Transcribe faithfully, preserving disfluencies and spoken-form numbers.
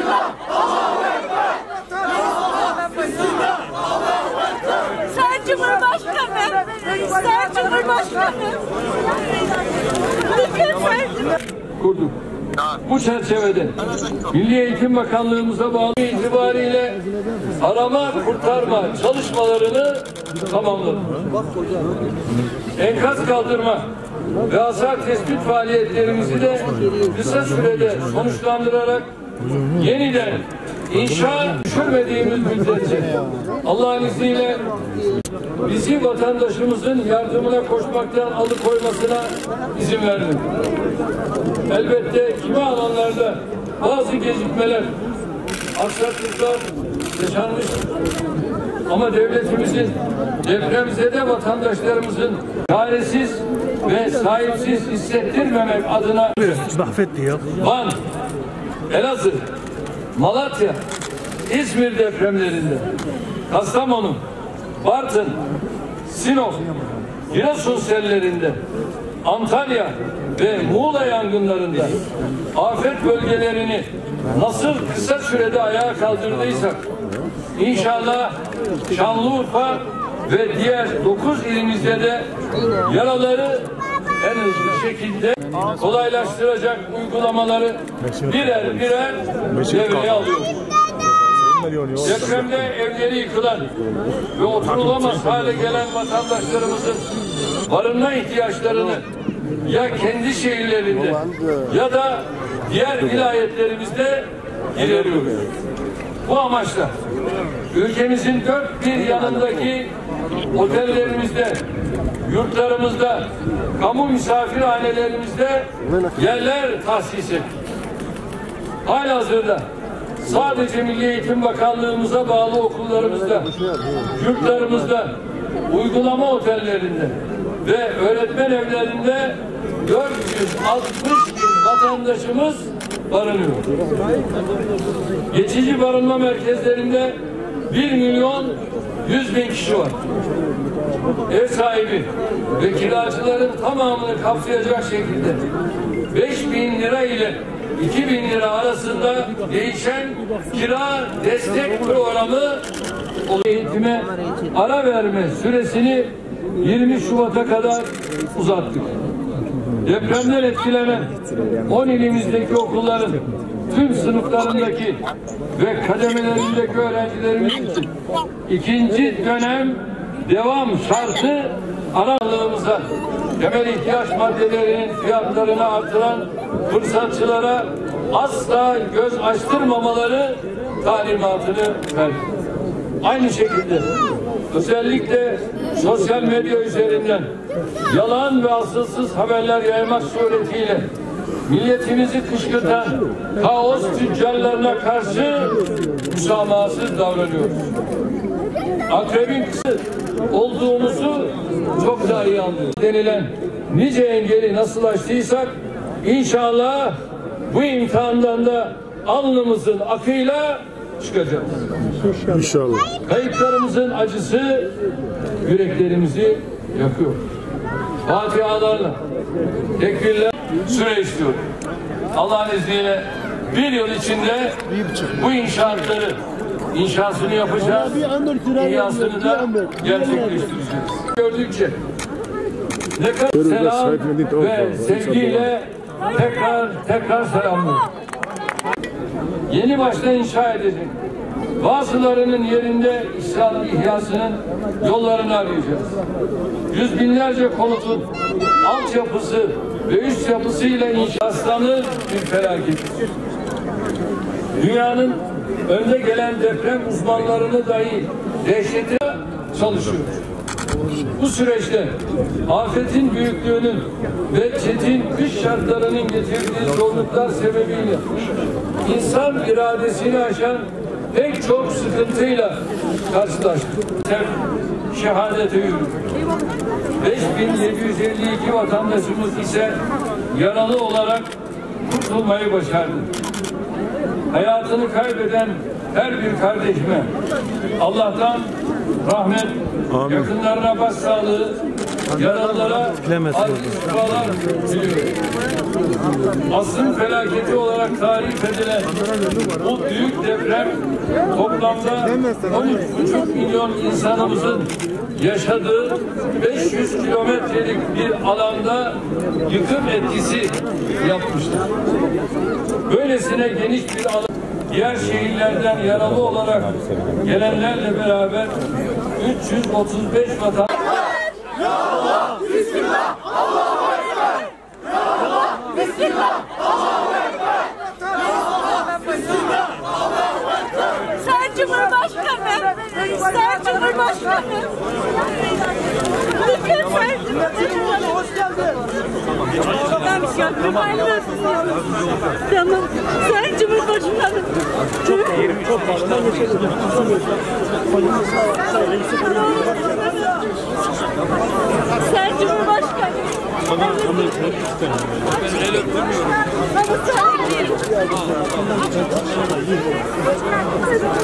Sen Cumhurbaşkanı, sen Cumhurbaşkanı. Lütfen. Kurduk. Bu çerçevede Milli Eğitim Bakanlığımıza bağlı itibariyle arama kurtarma çalışmalarını tamamladık. Enkaz kaldırma ve hasar tespit faaliyetlerimizi de kısa sürede sonuçlandırarak yeniden inşa düşürmediğimiz müddetçe Allah'ın izniyle bizi vatandaşımızın yardımına koşmaktan alıkoymasına izin vermedik. Elbette kimi alanlarda bazı gecikmeler, aksaklıklar yaşanmıştır. Ama devletimizin depremzede vatandaşlarımızın çaresiz ve sahipsiz hissettirmemek adına Van, Elazığ, Malatya, İzmir depremlerinde, Kastamonu, Bartın, Sinop, Giresun sellerinde, Antalya ve Muğla yangınlarında afet bölgelerini nasıl kısa sürede ayağa kaldırdıysak inşallah Şanlıurfa ve diğer dokuz ilimizde de yaraları en hızlı şekilde kolaylaştıracak uygulamaları birer birer devreye alıyoruz. Depremde evleri yıkılan ve oturulamaz hale gelen vatandaşlarımızın barınma ihtiyaçlarını ya kendi şehirlerinde ya da diğer vilayetlerimizde gideriyoruz. Bu amaçla ülkemizin dört bir yanındaki otellerimizde, yurtlarımızda, kamu misafirhanelerimizde yerler tahsis ettik. Halihazırda sadece Milli Eğitim Bakanlığımıza bağlı okullarımızda, yurtlarımızda, uygulama otellerinde ve öğretmen evlerinde dört yüz altmış bin vatandaşımız barınıyor. Geçici barınma merkezlerinde bir milyon yüz bin kişi var. Ev sahibi ve kiracıların tamamını kapsayacak şekilde beş bin lira ile iki bin lira arasında değişen kira destek programı eğitime ara verme süresini yirmi Şubat'a kadar uzattık. Depremden etkilenen on ilimizdeki okulların tüm sınıflarındaki ve kademelerindeki öğrencilerimiz için ikinci dönem devam şartı aralığımıza temel ihtiyaç maddelerinin fiyatlarını artıran fırsatçılara asla göz açtırmamaları talimatını verdi. Aynı şekilde özellikle sosyal medya üzerinden yalan ve asılsız haberler yaymak suretiyle milletimizi kışkırtan kaos tüccarlarına karşı müsamahasız davranıyoruz. Akrebin kısı olduğumuzu çok daha iyi anlıyoruz. Denilen nice engeli nasıl aştıysak inşallah bu imtihandan da alnımızın akıyla çıkacağız. İnşallah. Kayıplarımızın acısı yüreklerimizi yakıyor. Fatihalarla, tekbirle süre istiyorum. Allah'ın izniyle bir yıl içinde bu inşaatları inşasını yapacağız, ihyasını da gerçekleştireceğiz. Gördükçe ne kadar selam ve sevgiyle tekrar tekrar selamlıyorum. Yeni başta inşa edecek. Bazılarının yerinde İslam ihyasının yollarını arayacağız. Yüz binlerce konutun altyapısı ve üst yapısıyla inşaslanır bir felaket. Dünyanın önde gelen deprem uzmanlarını dahi dehşete çalışıyoruz. Bu süreçte afetin büyüklüğünün ve çetin kış şartlarının getirdiği zorluklar sebebiyle insan iradesini aşan pek çok sıkıntıyla karşılaştık. Şehadete yürüdük. beş bin yedi yüz elli iki vatandaşımız ise yaralı olarak kurtulmayı başardı. Hayatını kaybeden her bir kardeşime Allah'tan rahmet, amin. Yakınlarına başsağlığı, yaralılara acil şifalar diliyorum. asrın felaketi olarak tarif edilen bu büyük deprem toplamda on üç buçuk milyon insanımızın yaşadığı beş yüz kilometrelik bir alanda yıkım etkisi yapmıştır. Böylesine geniş bir alan, diğer şehirlerden yaralı olarak gelenlerle beraber üç yüz otuz beş vatandaş. Ya Allah, Bismillah, Allahu Ekber. Ya Allah, Bismillah, Allahu Ekber. Ya Allah, Bismillah, Allahu Ekber. Sayın Cumhurbaşkanı, Sayın Cumhurbaşkanı. Lütfen Sayın Cumhurbaşkanı. Hoş geldin. Ben bir şey yapayım. Tamam. Sayın Cumhurbaşkanı. Çok baştan geçelim. Sayın Cumhurbaşkanı. El öptürmüyorum.